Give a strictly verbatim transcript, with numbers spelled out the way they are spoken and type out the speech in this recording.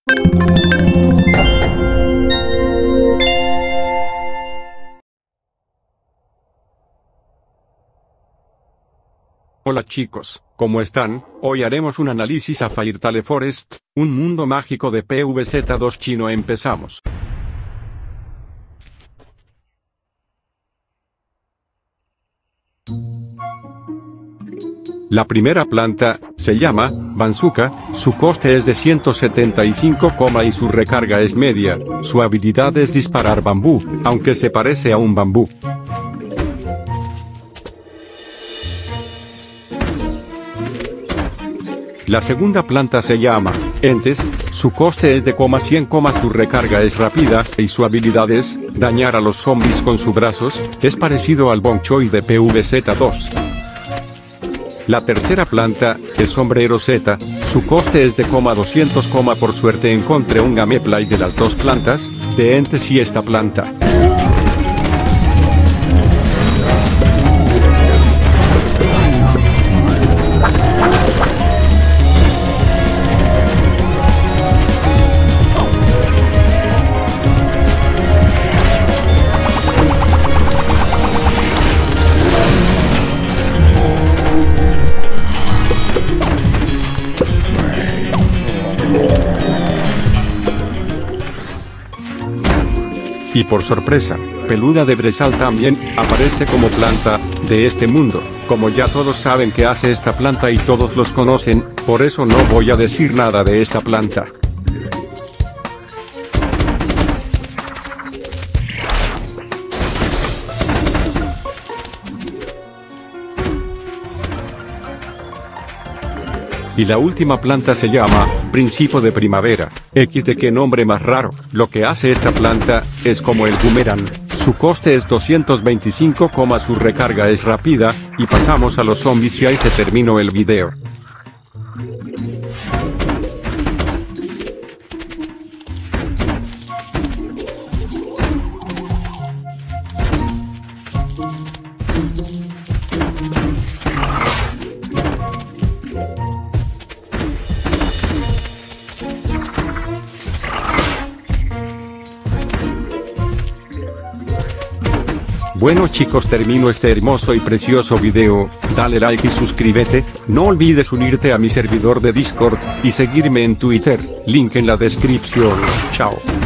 Hola chicos, ¿cómo están? Hoy haremos un análisis a Fairtale Forest, un mundo mágico de P V Z dos chino. Empezamos. La primera planta se llama Banzuka, su coste es de ciento setenta y cinco, y su recarga es media. Su habilidad es disparar bambú, aunque se parece a un bambú. La segunda planta se llama Entes, su coste es de cien, su recarga es rápida, y su habilidad es dañar a los zombies con sus brazos, es parecido al Bok Choy de P V Z dos. La tercera planta es Sombrero Z, su coste es de doscientos, por suerte encontré un gameplay de las dos plantas, de Entes y esta planta. Y por sorpresa, Peluda de Brezal también aparece como planta de este mundo. Como ya todos saben que hace esta planta y todos los conocen, por eso no voy a decir nada de esta planta. Y la última planta se llama Principio de Primavera. X de qué nombre más raro. Lo que hace esta planta es como el boomerang. Su coste es doscientos veinticinco, su recarga es rápida, y pasamos a los zombies y ahí se terminó el video. Bueno chicos, termino este hermoso y precioso video. Dale like y suscríbete, no olvides unirte a mi servidor de Discord, y seguirme en Twitter, link en la descripción. Chao.